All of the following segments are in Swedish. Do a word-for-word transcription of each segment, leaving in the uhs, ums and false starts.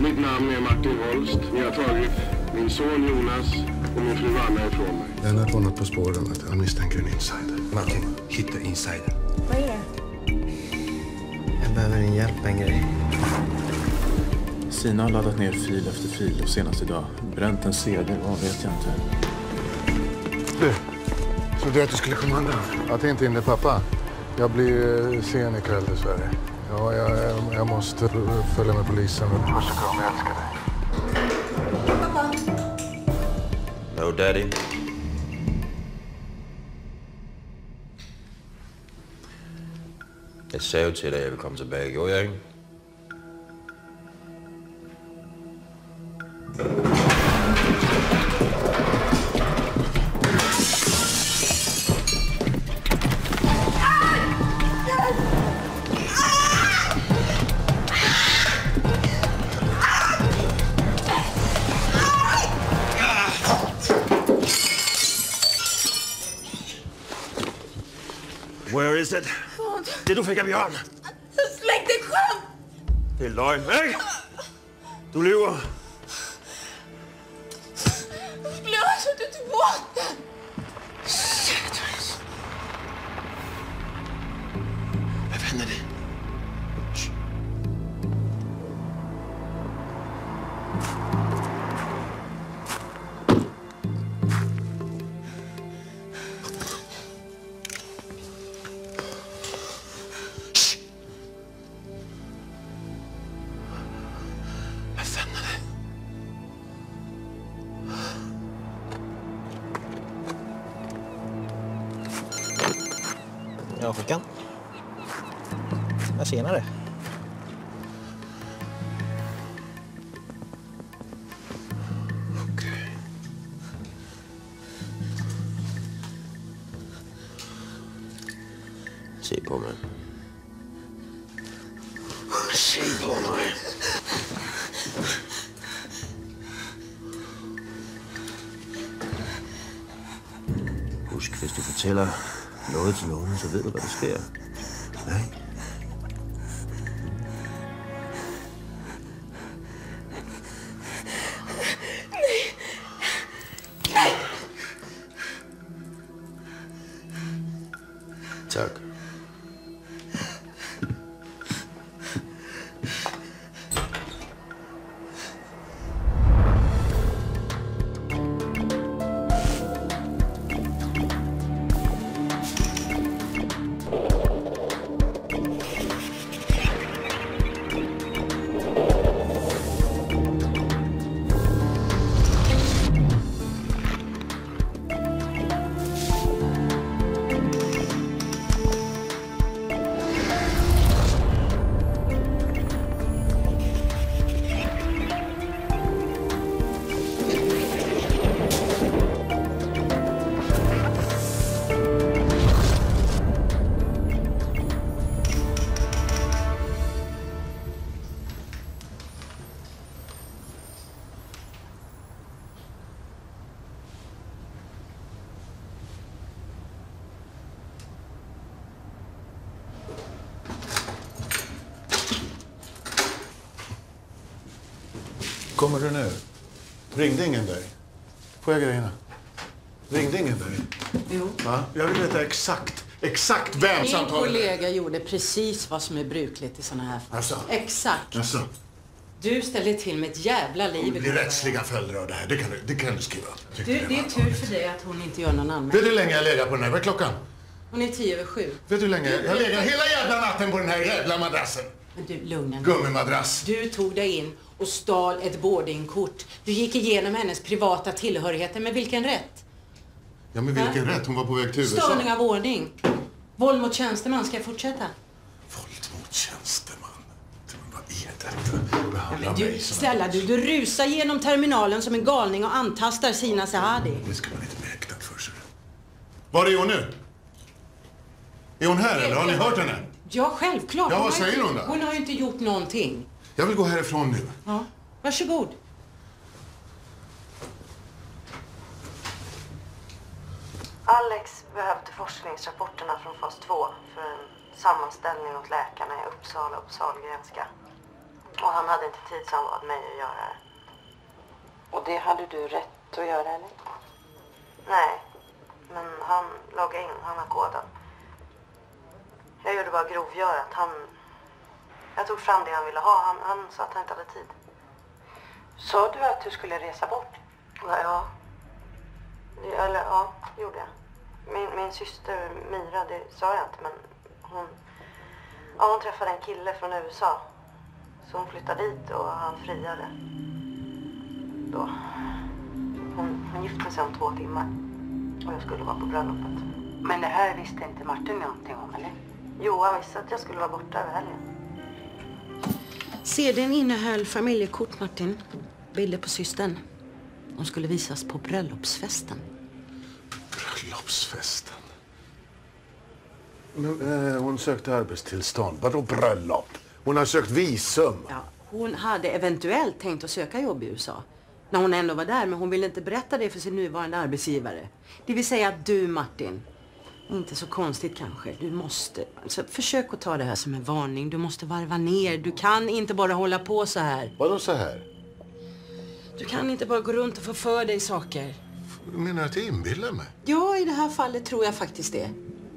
Mitt namn är Martin Holst. Ni har tagit min son Jonas och min fru Anna ifrån mig. Lennart har något på spåren. Han misstänker en insider. Martin, hitta insider. Vad är det? Jag behöver din hjälp med en grej. Sina har laddat ner fil efter fil och senast idag bränt en C D, vad vet jag inte. Du, så du att du skulle komma undan? Att det inte är din pappa. Jag blir sen ikväll dessvärre. Ja, jag, jag, jag måste följa med polisen. Puss och kram, jag älskar dig. Pappa. No, daddy. Jeg sagde jo til dig, at jeg ville komme tilbage. Gjorde jeg ikke? Where is it? Det du fick av Björn. Släck dig själv! Det är lögn. Väg! Du lyver. Skulle jag ha suttit i båten? Shit. Vad händer det? Ja, Håkan. Jag senare. Okay. Se på mig. Se på mig. Husk, hvis du fortæller noget til nogen, så ved du, hvad der sker. Nej. Tak. Kommer du nu? Ringde ingen dig? Får jag grejerna? Ringde ingen dig? Jo. Va? Jag vill veta exakt, exakt vem Min samtalet. kollega gjorde precis vad som är brukligt i såna här fall. Alltså. Exakt. Alltså, Du ställer till med ett jävla liv. det blir rättsliga följder av det här. Det kan du, det kan du skriva upp. Du, det är tur för dig att hon inte gör någon anmälan. Vet du hur länge jag lägger på den här? Vad är klockan? Hon är tio över sju. Vet du hur länge jag lägger hela jävla natten på den här jävla madrassen? Men du, lugna ner. Gummimadrass. Du tog dig in och stal ett boardingkort. Du gick igenom hennes privata tillhörigheter. Med vilken rätt? Ja, men vilken rätt? Hon var på väg till U S A. Störning av ordning. Våld mot tjänsteman. Ska jag fortsätta? Våld mot tjänsteman. Vad är detta? Behandla Men du, mig som snälla du, du rusar genom terminalen som en galning och antastar Sina Sehadi. Det ska man inte bli häktad för sig. Var är hon nu? Är hon här eller har ni hört henne? Ja, självklart. Ja, Hon vad har säger inte, hon då? Hon har ju inte gjort någonting. Jag vill gå härifrån nu. Ja, varsågod. Alex behövde forskningsrapporterna från fas två för en sammanställning åt läkarna i Uppsala och Sahlgrenska. Och han hade inte tidsanvad mig att göra det. Och det hade du rätt att göra, eller? Nej, men han loggade in, han har koden. Jag gjorde bara grovgörat. Han... Jag tog fram det han ville ha. Han, han sa att han inte hade tid. Sa du att du skulle resa bort? Ja, ja. Det- Eller ja, det gjorde jag. Min, min syster Mira, det sa jag inte, men hon... Ja, hon träffade en kille från U S A. Så hon flyttade dit och han friade. Då. Hon, hon gifte sig om två timmar. Och jag skulle vara på bröllopet. Men det här visste inte Martin någonting om, eller? Jo, han visste att jag skulle vara borta över helgen. Sedeln innehöll familjekort, Martin. Bilder på systern. De skulle visas på bröllopsfesten. Bröllopsfesten? Men, eh, hon sökte arbetstillstånd. Vadå bröllop? Hon har sökt visum. Ja, hon hade eventuellt tänkt att söka jobb i U S A. När hon ändå var där, men hon ville inte berätta det för sin nuvarande arbetsgivare. Det vill säga att du, Martin. Inte så konstigt kanske. Du måste... Alltså, försök att ta det här som en varning. Du måste varva ner. Du kan inte bara hålla på så här. Vadå så här? Du kan inte bara gå runt och få för dig saker. Du menar att jag inbillar mig? Ja, i det här fallet tror jag faktiskt det.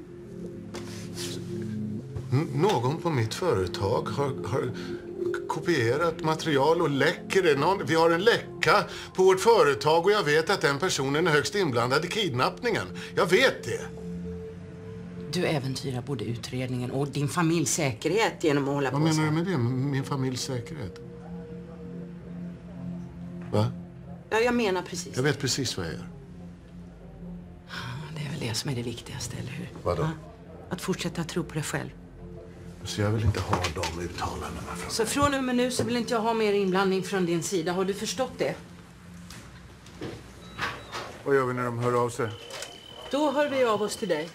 N- någon på mitt företag har, har kopierat material och läcker det. Någon, vi har en läcka på vårt företag och jag vet att den personen är högst inblandad i kidnappningen. Jag vet det. Du äventyrar både utredningen och din familjs säkerhet genom att hålla Vad på menar så. du med det? Min familjs säkerhet? Va? Ja, jag menar precis. Jag vet precis vad jag gör. Det är väl det som är det viktigaste, eller hur? Vadå? Ja? Att fortsätta tro på dig själv. Så jag vill inte ha de uttalandena från... Så från och med nu så vill inte jag ha mer inblandning från din sida. Har du förstått det? Vad gör vi när de hör av sig? Då hör vi av oss till dig.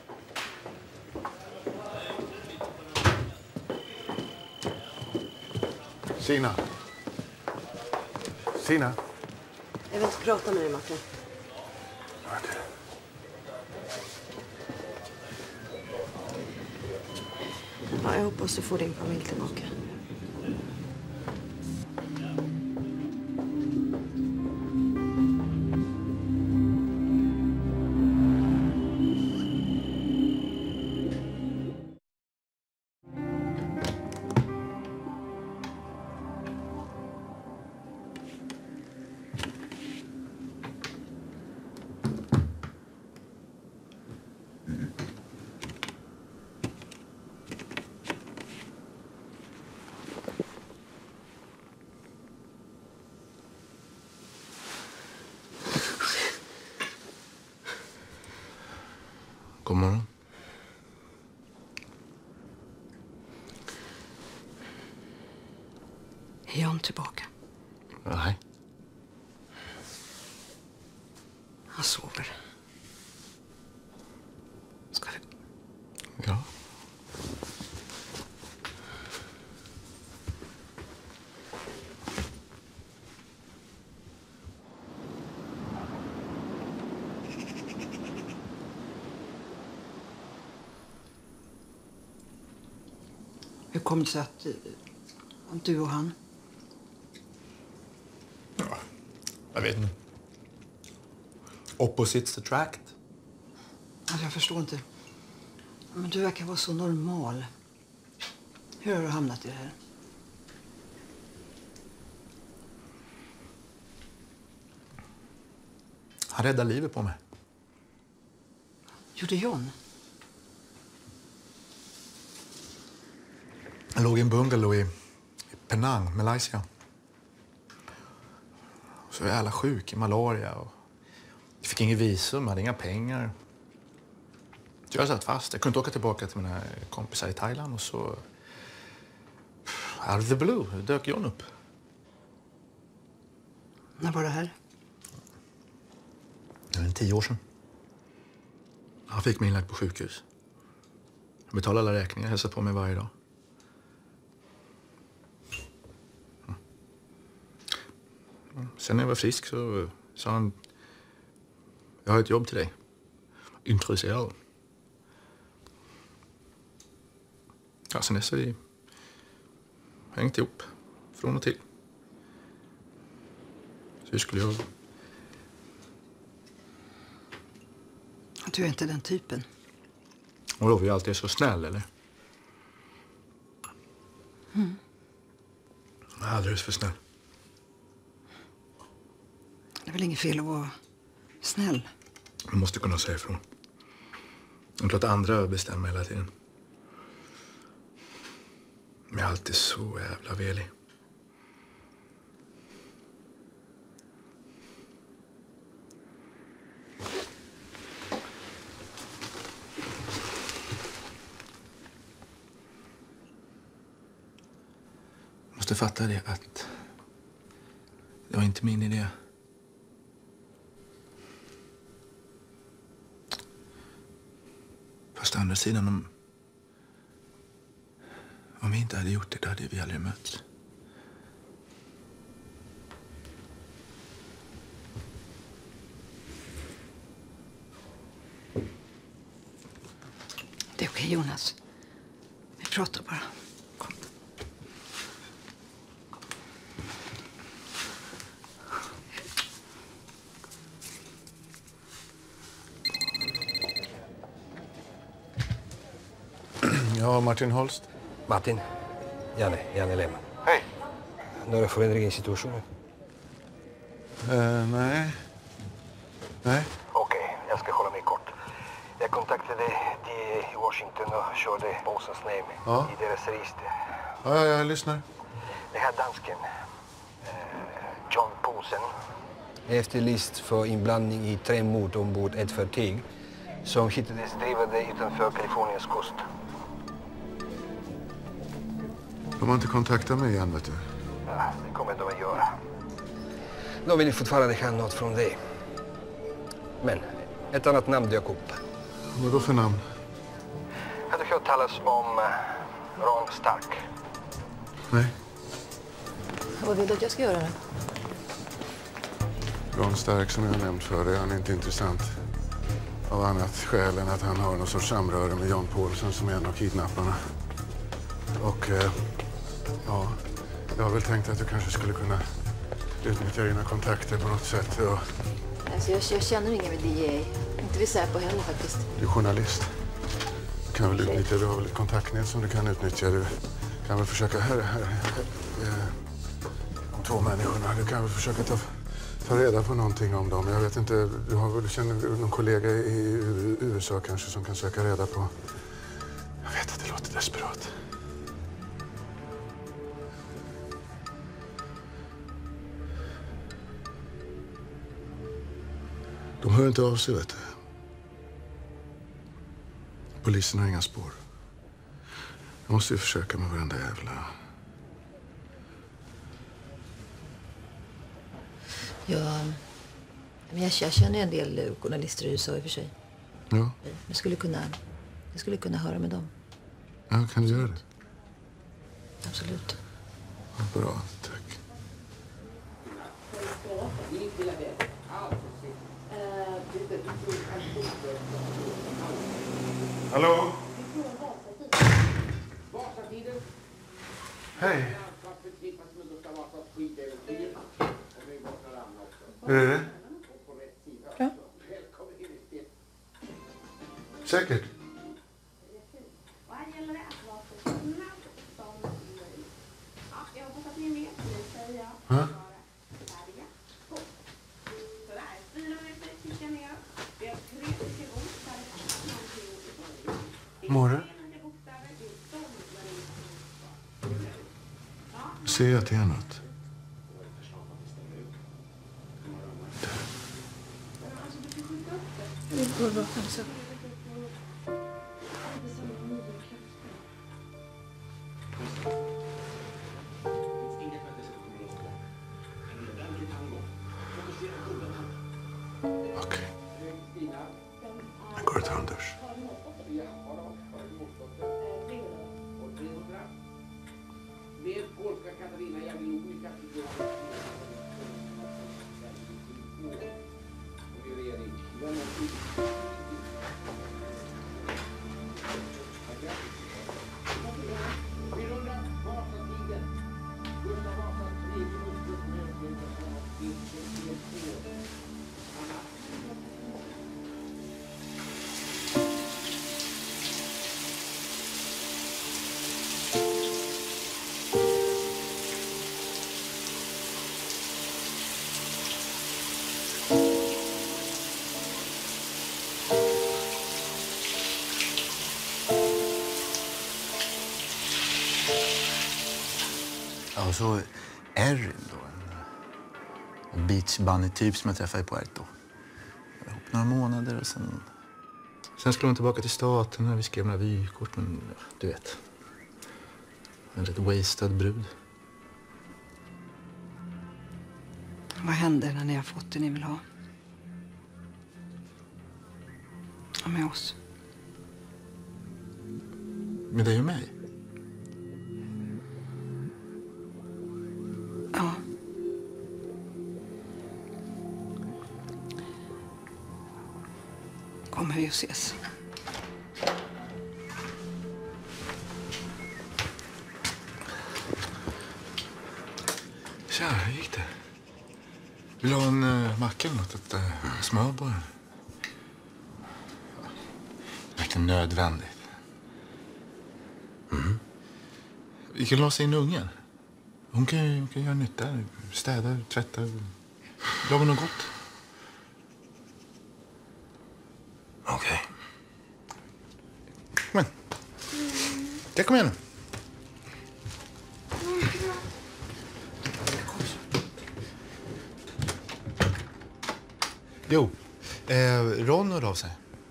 Sina. Sina. Jag vill inte prata med dig, Martin. Ja, jag hoppas du får din familj tillbaka. God morgon. Är John tillbaka? Nej. Han sover. Ska vi... Ja. Hur kom det sig att, att du och han... Ja, jag vet inte. Opposites attract. Alltså, jag förstår inte. Men du verkar vara så normal. Hur har du hamnat i det här? Han räddade livet på mig. Gjorde John? Jag låg i en bungalow i, i Penang, Malaysia. Så jävla sjuk i malaria. Och jag fick inget visum, hade inga pengar. Så jag satt fast. Jag kunde inte åka tillbaka till mina kompisar i Thailand. Och så... Out of the blue dök John upp. När var det här? Det var en tio år sedan. Han fick mig inlagd på sjukhus. Han betalade alla räkningar, hälsade på mig varje dag. Sen när jag var frisk så sa han: jag har ett jobb till dig. Intresserad. Ja, sen dess har vi hängt ihop. Från och till. Så hur skulle jag... Du är inte den typen. Och då, vi alltid är så snäll, eller? Mm. Jag är alldeles för snäll. Det är väl inget fel att vara snäll. Man måste kunna säga ifrån. Inte låta andra bestämma hela tiden. Men jag är alltid så jävla velig. Jag måste fatta det att det var inte min idé. Fast å andra sidan, om, om vi inte hade gjort det, då hade vi aldrig mötts. Det är okej, Jonas. Vi pratar bara. Kom. Ja, Martin Holst. Martin, Janne, Janne Lehmann. Hej. Några förändringar i situationen? Uh, nej. Nej. Okej, okay, jag ska hålla mig kort. Jag kontaktade D A i Washington och körde Bosens namn ja. i deras register. Ja, ja, jag lyssnar. Det här dansken, eh, John Poulsen, efterlyst för inblandning i tre mord ombord ett fartyg som hittades drivande utanför Kaliforniens kust. De har inte kontaktat mig igen, vet du. Ja, det kommer de att göra. De vill fortfarande ha något från dig. Men ett annat namn dök upp. Vad då för namn? Har du hört talas om uh, Ron Stark? Nej. Vad vill du att jag ska göra då? Ron Stark, som jag nämnt för dig, han är inte intressant. Av annat skäl än att han har någon sorts samröre med John Poulsen som är en av kidnapparna. Och eh, ja, jag har väl tänkt att du kanske skulle kunna utnyttja dina kontakter på något sätt. Och... Alltså jag, jag känner ingen med D A. Inte vid Säpo heller faktiskt. Du är journalist. Du kan väl utnyttja, du har väl ett kontaktnät som du kan utnyttja. Du kan väl försöka, här, här, här eh, de två människorna, du kan väl försöka ta, ta reda på någonting om dem. Jag vet inte, du har väl, känner någon kollega i U S A kanske som kan söka reda på. Jag vet att det låter desperat. De hör inte av sig, vet du. Polisen har inga spår. Jag måste ju försöka med varenda jävla... Ja, men jag, jag känner en del journalister i U S A i och för sig. Ja. Jag skulle kunna, jag skulle kunna höra med dem. Ja, kan du göra det? Absolut. Ja, bra, tack. Hallå? Hej. Är det det? Ja. Säkert. Ha? Mår du? Ser jag att det är något? Det går bra, alltså. Okej. Jag går och tar en dusch. Ja, och så Erin då. En, en beach bunny-typ som jag träffade i Puerto. Jag var ihop några månader och sen... Sen skulle hon tillbaka till staten när vi skrev några vykort, men ja, du vet. En rätt wasted brud. Vad händer när ni har fått det ni vill ha? Och med oss. Med dig och mig? Ja. Kommer vi att ses? Tja, hur gick det? Vill du ha en uh, macka eller något? Ett uh, smör bara? Verkligen nödvändigt. Mm. Vi kan låsa in ungen. Hon kan, hon kan göra nytta. Städa, tvätta. Laga något gott. Okej. Okay. Kom igen. Ja, kom igen. Jo, eh, Ron hörde av sig.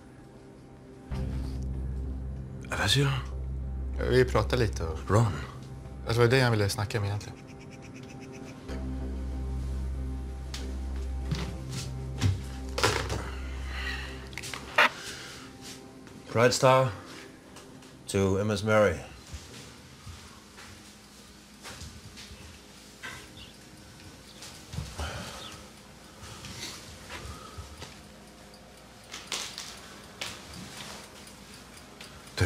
Vad säger han? Vi pratade lite. Och... Ron? Det var det jag ville snacka med egentligen. Pride Star to M S Mary. Du.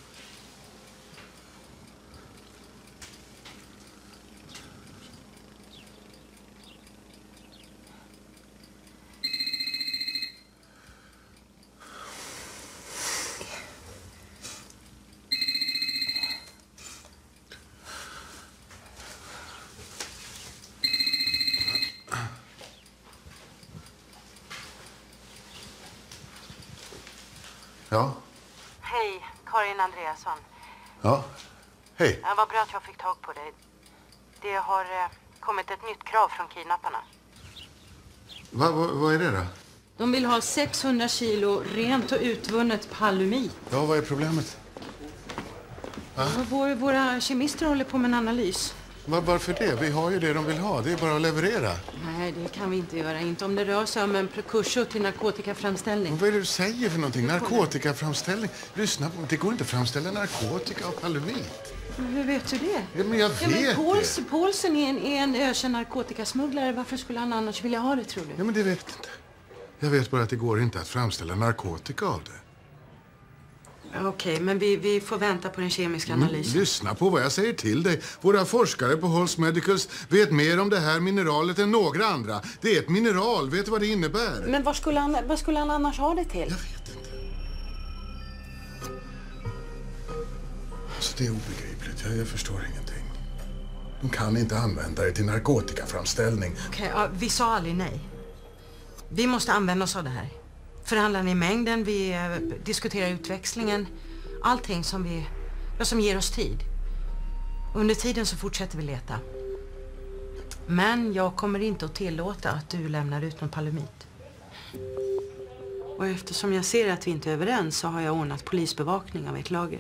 Ja. Hej, Karin Andreasson. Ja, hej. Ja, vad bra att jag fick tag på dig. Det har eh, kommit ett nytt krav från kidnapparna. Va, va, vad är det då? De vill ha sexhundra kilo rent och utvunnet palumit. Ja, vad är problemet? Ja, vår, våra kemister håller på med en analys. Va, varför det? Vi har ju det de vill ha. Det är bara att leverera. Nej, det kan vi inte göra. Inte om det rör sig om en prekursor till narkotikaframställning. Vad är det du säger för någonting? Narkotikaframställning? Lyssna på, det går inte att framställa narkotika och palumit. Men hur vet du det? Ja, men jag vet ja, men Pauls, det. Paulsen är en, är en ökänd narkotikasmugglare. Varför skulle han annars vilja ha det, tror du? Ja, men det vet jag inte. Jag vet bara att det går inte att framställa narkotika av det. Okej, okay, men vi, vi får vänta på den kemiska analysen. Mm, lyssna på vad jag säger till dig. Våra forskare på Holst Medicals vet mer om det här mineralet än några andra. Det är ett mineral. Vet du vad det innebär? Men vad skulle han, vad skulle han annars ha det till? Jag vet inte. Alltså, det är obegripligt. Jag, jag förstår ingenting. De kan inte använda det till narkotikaframställning. Okej, okay, ja, vi sa aldrig nej. Vi måste använda oss av det här. Förhandlar i mängden, vi eh, diskuterar utväxlingen. Allting som, vi, ja, som ger oss tid. Under tiden så fortsätter vi leta. Men jag kommer inte att tillåta att du lämnar ut någon palumit. Och eftersom jag ser att vi inte är överens så har jag ordnat polisbevakning av ert lager.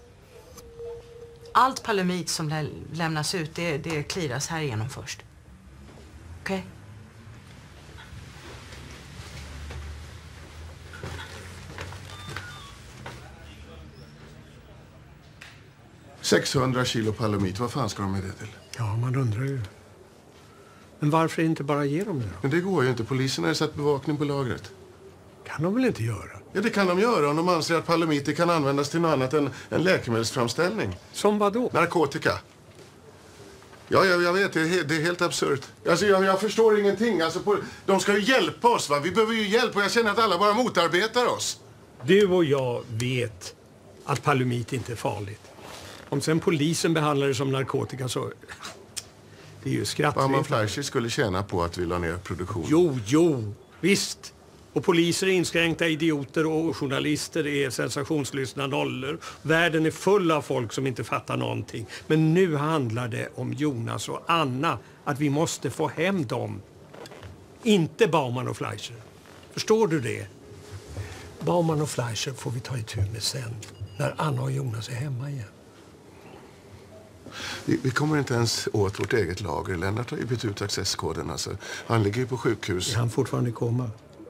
Allt palumit som lä lämnas ut, det, det kliras här igenom först. Okej? Okay? sexhundra kilo palumit, vad fan ska de med det till? Ja, man undrar ju. Men varför inte bara ge dem det då? Men det går ju inte. Polisen har satt bevakning på lagret. Kan de väl inte göra? Ja, det kan de göra om de anser att palumiter kan användas till något annat än en läkemedelsframställning. Som vad då? Narkotika. Ja, jag, jag vet. Det är, det är helt absurt. Alltså, jag, jag förstår ingenting. Alltså, på, de ska ju hjälpa oss, va? Vi behöver ju hjälp och jag känner att alla bara motarbetar oss. Du och jag vet att palumit inte är farligt. Om sen polisen behandlar det som narkotika så... Det är ju skrattligt. Amman Fleischer skulle tjäna på att vi la ner produktionen. Jo, jo, visst. Och poliser är inskränkta idioter och journalister är sensationslystna nollor. Världen är full av folk som inte fattar någonting. Men nu handlar det om Jonas och Anna. Att vi måste få hem dem. Inte Baumann och Fleischer. Förstår du det? Baumann och Fleischer får vi ta itu med sen. När Anna och Jonas är hemma igen. Vi, vi kommer inte ens åt vårt eget lager. Lennart har ju bytt ut accesskoden. Alltså. Han ligger ju på sjukhus. Är han fortfarande i koma?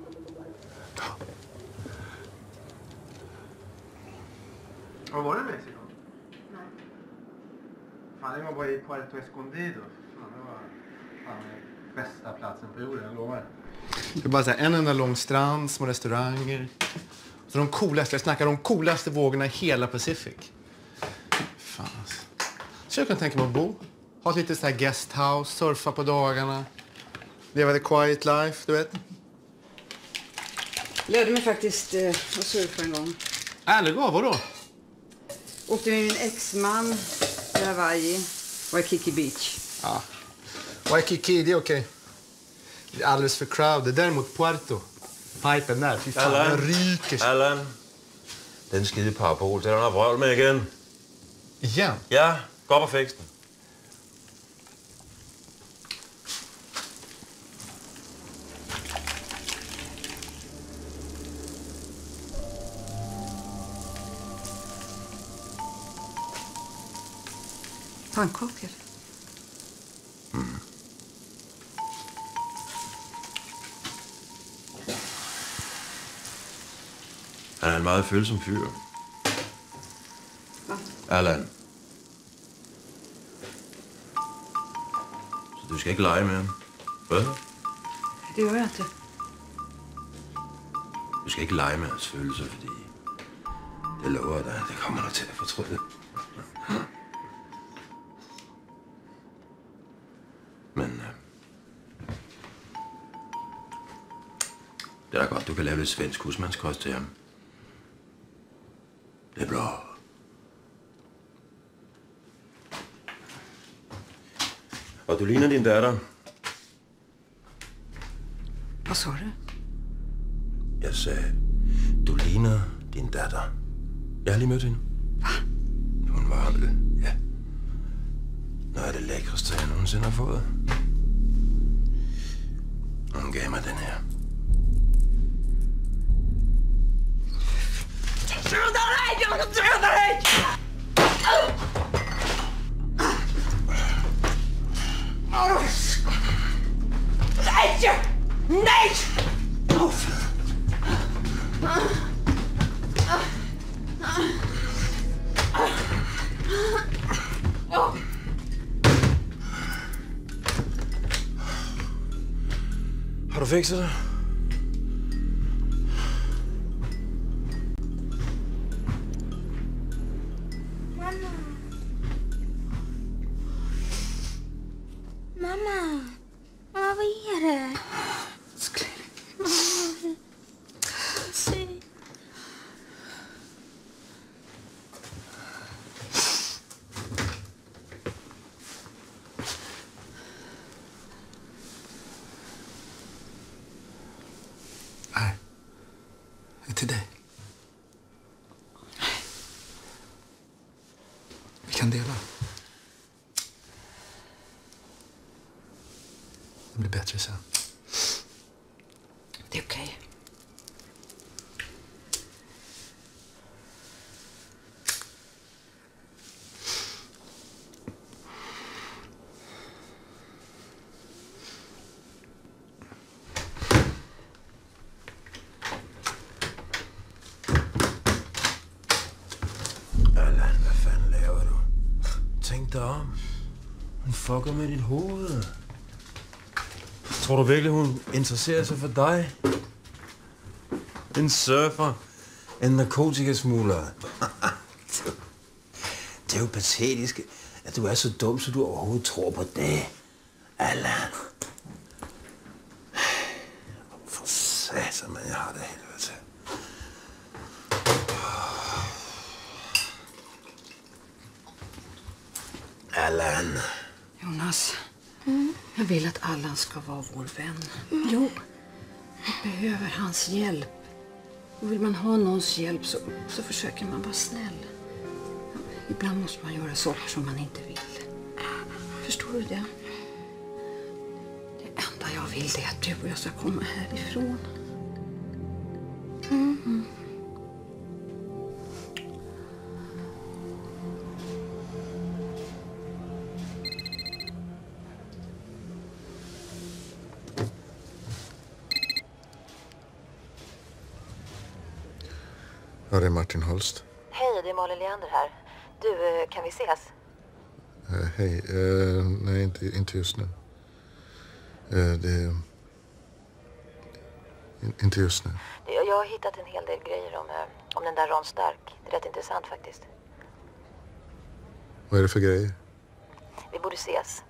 Har var det Mexiko? Nej. Fan, det var bara i Puerto Escondido. Fan, det var fan, bästa platsen på jorden, jag lovar. Det är bara så här, en enda lång strand, små restauranger. Så de coolaste, jag snackar de coolaste vågorna i hela Pacific. Fan alltså. Så jag kan tänka mig att bo. Ha ett litet så här guesthouse, surfa på dagarna. Leva the quiet life, du vet. Lärde mig faktiskt eh, att surfa en gång. Ärligt, vad? Vadå? Åkte med min exman till Hawaii, Waikiki Beach. Ja. Waikiki, det är okej. Det är alldeles för crowded. Däremot Puerto. Pipen där, fy fan, den ryker sig. Allan, den skide parabol, den har der vrøvl med igen. Igen? Ja, gå op og fikse den. Pannkakor. Mm. Han er en meget følsom fyr. Hvad? Allan. Så du skal ikke lege med ham. Hvad? Det gør jeg ikke. Du skal ikke lege med hans følelser, fordi det lover dig, det kommer dig til at fortryde. Men øh, det er da godt, du kan lave lidt svensk husmandskost til ham. Det er bra. Og du ligner din datter. Hvad så det? Jeg sagde, du ligner din datter. Jeg har lige mødt hende. Hvad? Hun var vel, ja. Noget af det lækreste, jeg nogensinde har fået. Hun gav mig den her. Döda dig! Jag ska döda dig! Nej! Nej! Har du fikset det? Mamma. Mamma. Mamma, vad är det? Mamma. Se. Nej. Det är till dig. Vi kan dela. Det blir bättre sen. Det är okej. Allan, hvad fanden laver du? Tænk dig om. Hun fucker med dit hoved. Tror du virkelig, hun interesserer sig for dig? En surfer. En narkotikasmugler. Det er jo patetisk, at du er så dum, så du overhovedet tror på det. Allan. For satan, man, jeg har det helvede til. Allan. Jonas, mm. jag vill att Allan ska vara vår vän. Mm. Jo, Jag behöver hans hjälp. Och vill man ha någons hjälp så, så försöker man vara snäll. Ibland måste man göra saker som man inte vill. Förstår du det? Det enda jag vill är att du och jag ska komma härifrån. Mm. Ja, det är Martin Holst. Hej, det är Malin Leander här. Du, kan vi ses? Uh, Hej. Uh, nej, inte, inte just nu. Uh, det... In, inte just nu. Jag, jag har hittat en hel del grejer om, om den där Ron Stark. Det är rätt intressant faktiskt. Vad är det för grejer? Vi borde ses.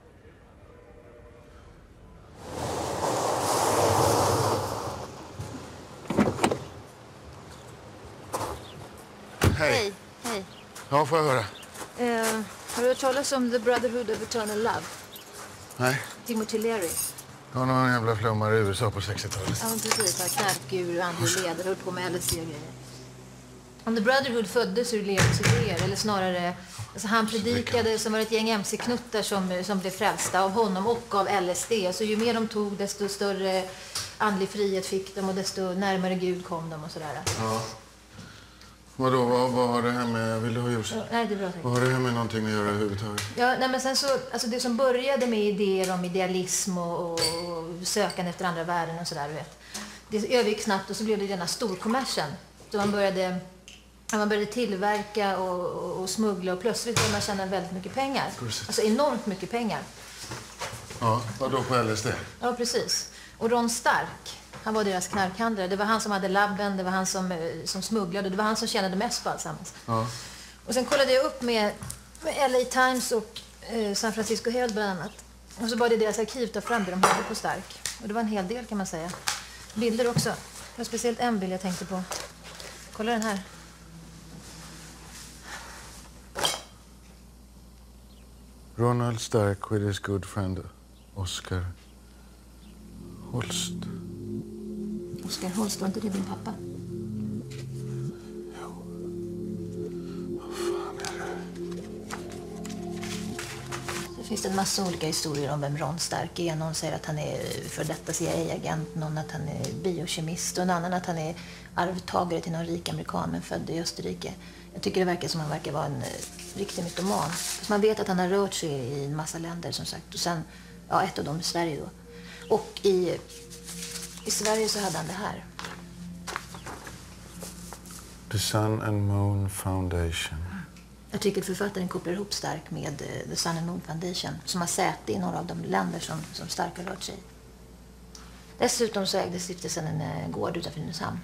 Hej. Hej. Hej. Ja, får jag höra? Uh, har du hört talas om The Brotherhood of Eternal Love? Nej. Timothy Leary. Det var någon jävla flummare i U S A på sextiotalet. Ja, precis. Knarkur, andlig ledare, höll på med L S D och grejer. Om The Brotherhood föddes ur Learys idéer, eller snarare... Alltså han predikade som var ett gäng M C-knuttar som, som blev frälsta av honom och av L S D. Så ju mer de tog, desto större andlig frihet fick de och desto närmare Gud kom de och sådär. Ja. Vadå, vad, vad har det här med... Vill du ha ljus? Ja, nej, det är bra. Vad har det här med någonting att göra överhuvudtaget? Ja, nej, men sen så, alltså det som började med idéer om idealism och, och sökande efter andra värden och sådär, du vet. Det övergick snabbt och så blev det denna storkommersen. Så man började, man började tillverka och, och, och smuggla och plötsligt började man tjäna väldigt mycket pengar. Precis. Alltså enormt mycket pengar. Ja, vadå på L S D? Ja, precis. Och Ron Stark, han var deras knarkhandlare. Det var han som hade labben, det var han som, som smugglade. Det var han som tjänade mest på allsammans. Ja. Och sen kollade jag upp med, med L A Times och eh, San Francisco Herald bland annat. Och så bad jag deras arkiv ta fram det de hade på Stark. Och det var en hel del kan man säga. Bilder också. Det var speciellt en bild jag tänkte på. Kolla den här. Ronald Stark with his good friend Oscar Holst. Oscar Holst, var inte det din pappa? Jo. Vad fan är det? Det finns en massa olika historier om vem Ron Stark är. Någon säger att han är för detta C I A-agent, någon att han är biokemist och en annan att han är arvtagare till någon rik amerikan men född i Österrike. Jag tycker det verkar som att han verkar vara en eh, riktig mytoman. Så man vet att han har rört sig i en massa länder som sagt. Och sen, ja, ett av dem i Sverige då. Och i, i Sverige så hade han det här. The Sun and Moon Foundation. Artikelförfattaren kopplar ihop Stark med uh, The Sun and Moon Foundation som har säte i några av de länder som, som Stark har rört sig i. Dessutom så ägde stiftelsen en uh, gård utanför Nynäshamn.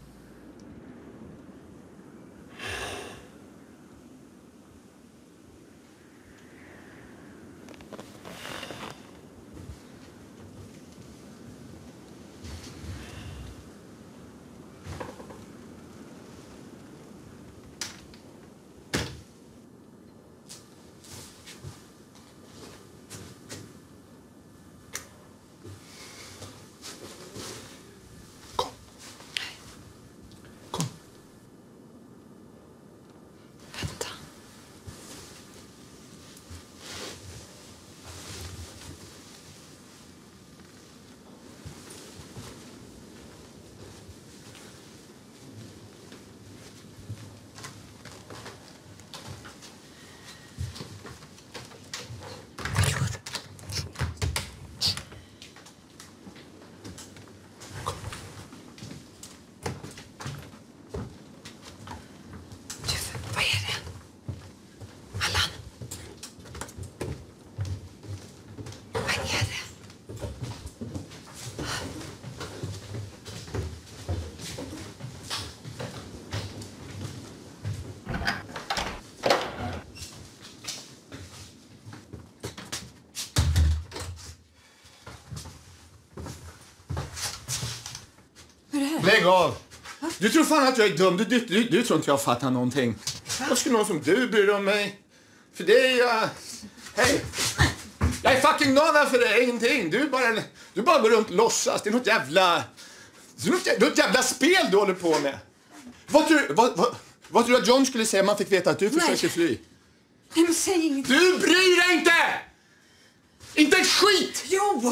Lägg av! Du tror fan att jag är dum. Du, du, du, du tror inte jag fattar någonting. Vad skulle någon som du bry dig om mig? För det är jag... Hej! Jag är fucking nada för det, ingenting. Du bara, du bara går runt och låtsas. Det är något jävla Det är ett jävla spel du håller på med. Vad tror, vad, vad, vad tror du att John skulle säga om man fick veta att du försöker fly? Nej, men säg inget. Du bryr dig inte! Inte ett skit! Jo!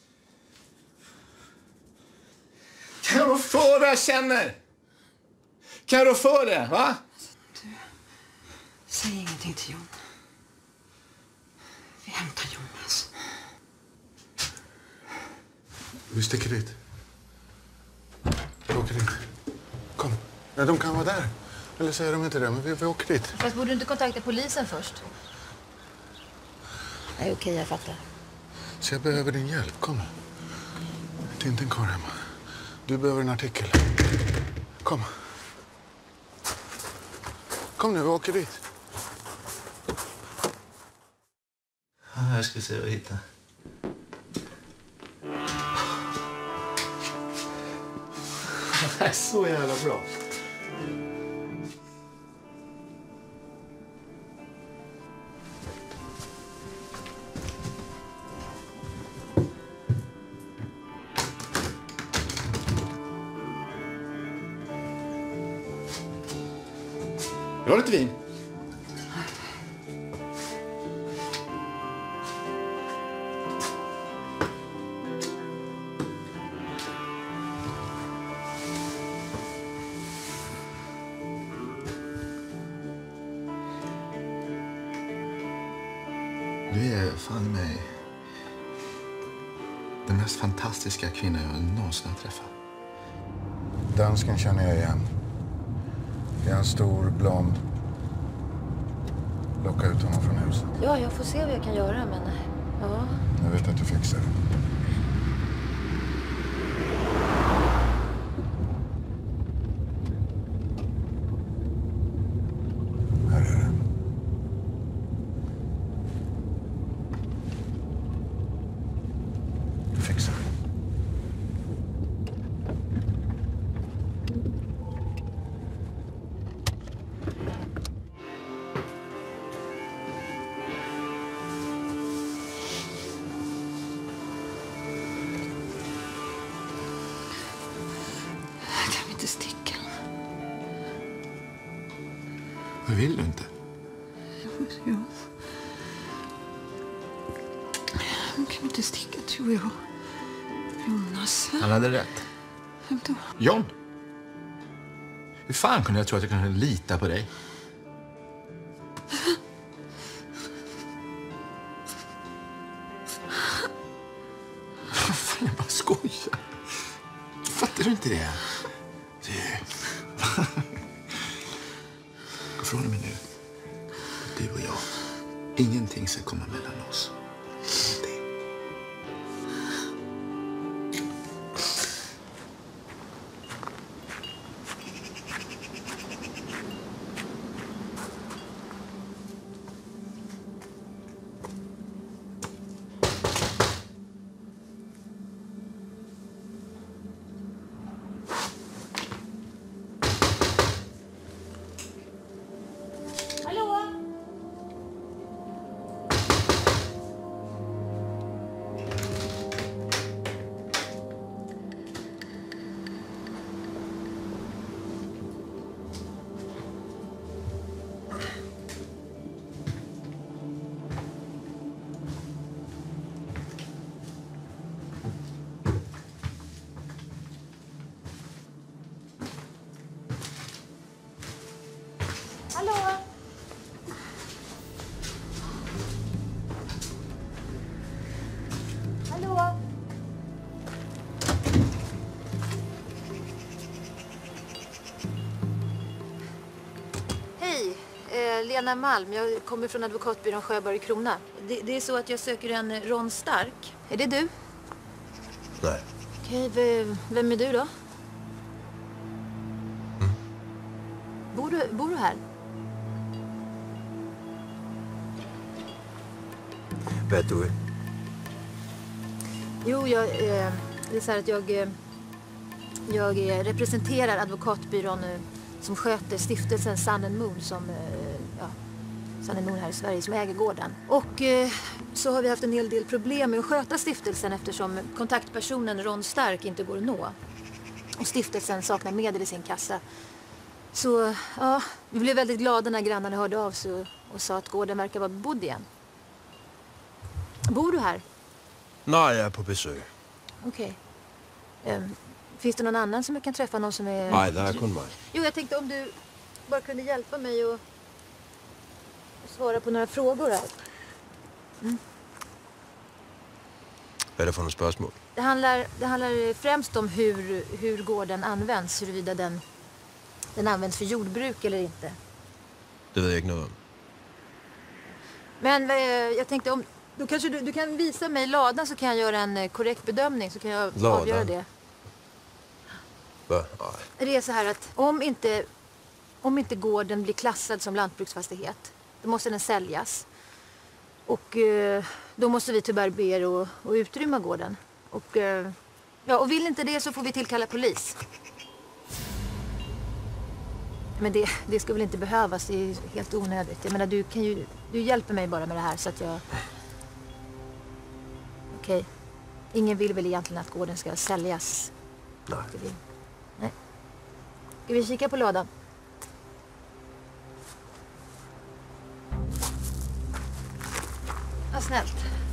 Kan jag rå för vad jag känner? Kan jag rå för det, va? Du, säg ingenting till John. Vi hämtar Jonas. Vi sticker dit. Vi åker dit. Kom. Ja, de kan vara där. Eller säger de inte det, men vi, vi åker dit. Fast borde du inte kontakta polisen först? Nej, okej, jag fattar. Så jag behöver din hjälp. Kom. Det är inte en kvar hemma. Du behöver en artikel. Kom. Kom nu, vi åker dit. Ja, jag ska se vad jag hittar. Det är så jävla bra. Vill du ha lite vin? Du är fan mig den mest fantastiska kvinna jag någonsin har träffat. Dansken känner jag igen. Är han stor, blond? Locka ut honom från huset. Ja, jag får se vad jag kan göra, men... Ja. Jag vet att du fixar det. Här är det. Du fixar det. Kan vi inte sticka? Vad vill du inte? Jo. Kan vi inte sticka, tror jag. Jonas. Han hade rätt. Vem då? John. Hur fan kunde jag tro att jag kunde lita på dig? Fan, jag bara skojar. Fattar du inte det? Du. Gå från mig nu. Du och jag. Ingenting ska komma mellan oss. Ingenting. Hallå? Hallå? Hallå? Hej, eh, Lena Malm. Jag kommer från advokatbyrån Sjöberg Krona. Det, det är så att jag söker en Ron Stark. Är det du? Nej. Okej, v- vem är du då? Mm. Bor du, bor du här? Vet du? Jo, jag, eh, det är så här att jag, eh, jag eh, representerar advokatbyrån eh, som sköter stiftelsen Sun and Moon som, eh, ja, Sun and Moon här i Sverige som äger gården. Och eh, så har vi haft en hel del problem med att sköta stiftelsen eftersom kontaktpersonen Ron Stark inte går att nå. Och stiftelsen saknar medel i sin kassa. Så ja, vi blev väldigt glada när grannarna hörde av sig och, och sa att gården verkar vara bebodd igen. Bor du här? Nej, jag är på besök. Okej. Okay. Um, finns det någon annan som jag kan träffa? Någon som är... Nej, det är kun mig. Jo, jag tänkte om du bara kunde hjälpa mig och, och svara på några frågor här. Mm. Vad är det för några spörsmål? Det handlar, det handlar främst om hur, hur gården används, huruvida den, den används för jordbruk eller inte. Det vet jag inte något om. Men jag tänkte om... Då kanske du, du kan visa mig ladan så kan jag göra en korrekt bedömning så kan jag ladan. avgöra det. Va? Det är så här att om inte, om inte gården blir klassad som lantbruksfastighet, då måste den säljas. Och eh, då måste vi tyvärr be er att, att utrymma gården. Och, eh, ja, och vill inte det så får vi tillkalla polis. Men det, det ska väl inte behövas, det är helt onödigt. Jag menar, du, kan ju, du hjälper mig bara med det här så att jag... Okej. Okay. Ingen vill väl egentligen att gården ska säljas? Nej. Nej. Ska vi kika på lådan? Vad snällt.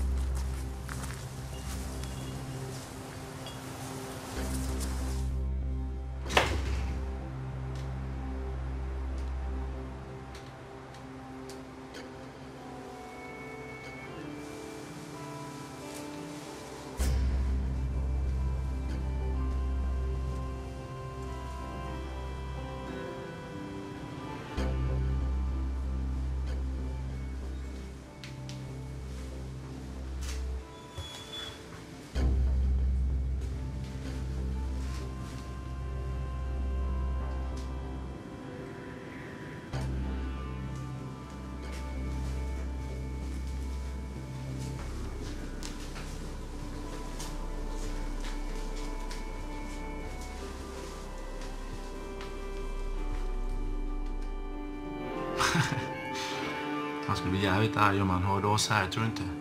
Han skulle bli jävligt arg om han hörde oss här, tror du inte?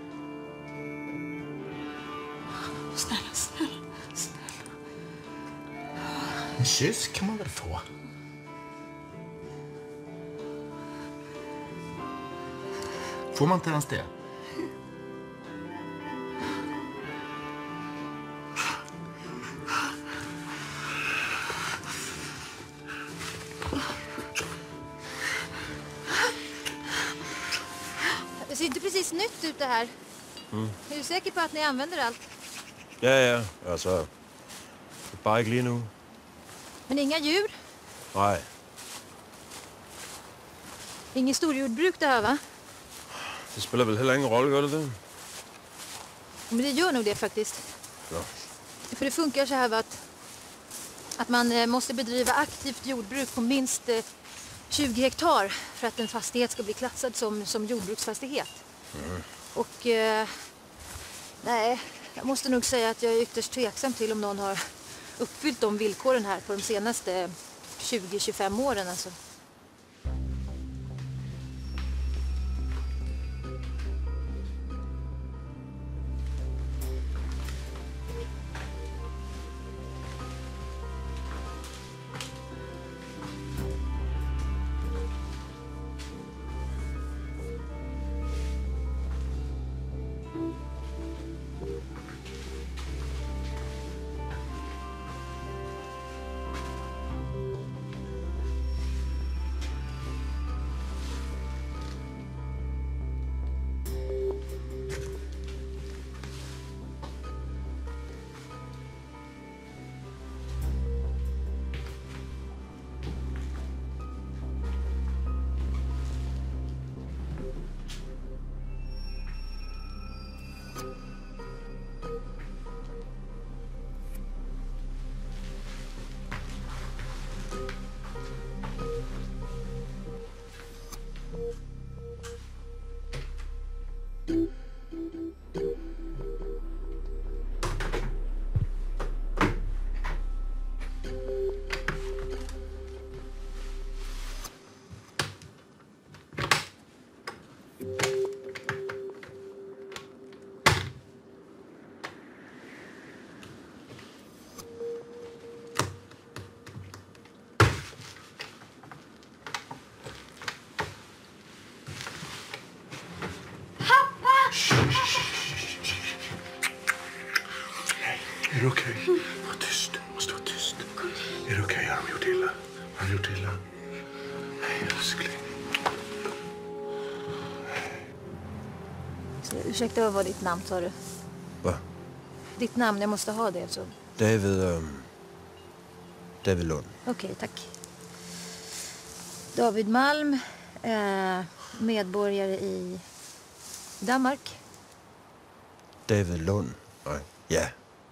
Snälla, snälla, snälla. En kyss kan man väl få? Får man inte ens det? Det ser inte precis nytt ut det här. Mm. Är du säker på att ni använder allt? Ja, ja. Alltså, bara inte lige nu. Men inga djur? Nej. Ingen storjordbruk det här, va? Det spelar väl heller ingen roll, gör det det? Men det gör nog det faktiskt. Ja. För det funkar så här, va, att, att man måste bedriva aktivt jordbruk på minst tjugo hektar för att en fastighet ska bli klassad som, som jordbruksfastighet. Mm. Och eh, nej, jag måste nog säga att jag är ytterst tveksam till om någon har uppfyllt de villkoren här på de senaste tjugo till tjugofem åren. Alltså. Är det okej? Okay? Var tyst. Du måste vara tyst. Är det okej? Okay? Har de gjort illa? Har de gjort illa? Nej, älskling. Ursäkta, vad var ditt namn, sa du? Va? Ditt namn, jag måste ha det. Så. David... Um, David Lund. Okej, okay, tack. David Malm, eh, medborgare i Danmark. David Lund? Nej, ja.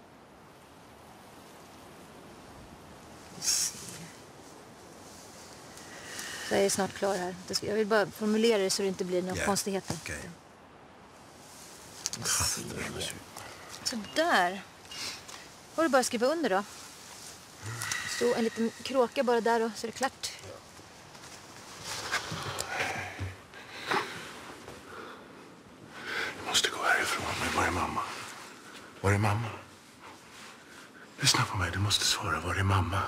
Så jag är snart klar här. Jag vill bara formulera det så det inte blir några yeah. konstigheter. Okay. Så där. Var det bara att skriva under då? Så en liten kråka bara där och så är det klart. Jag måste gå härifrån. Men var är mamma? Var är mamma? Lyssna på mig. Du måste svara. Var är mamma?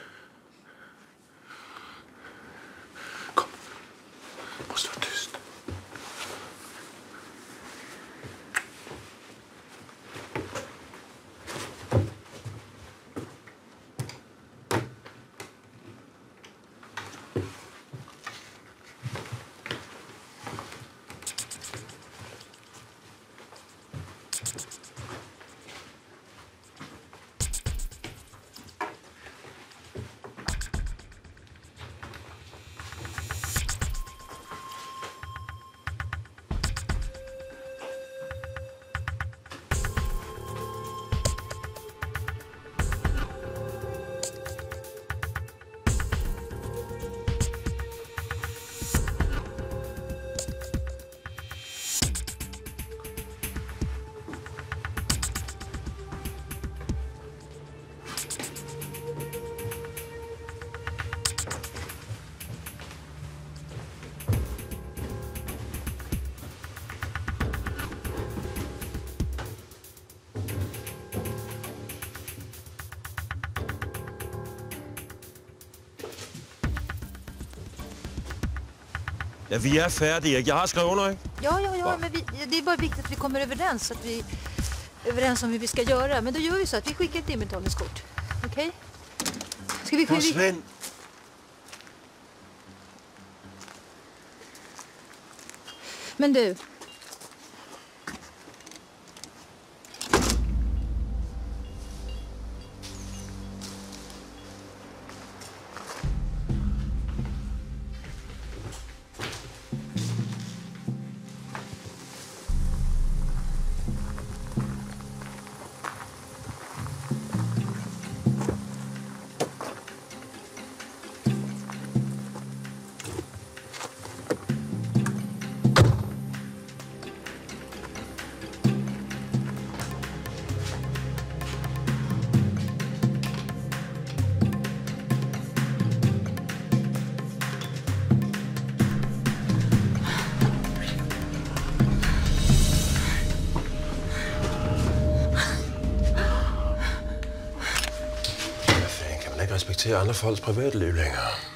Kom. Du måste vara tyst. Ja, vi är färdiga. Jag har skrivit under, inte? Ja, ja, ja, men vi, det är bara viktigt att vi kommer överens, så att vi är överens om hur vi ska göra. Men då gör vi så att vi skickar ett inbetalningskort. Okej? Okay? Ska vi skicka... Sven. Men du... Respektere andre folks privatliv længere.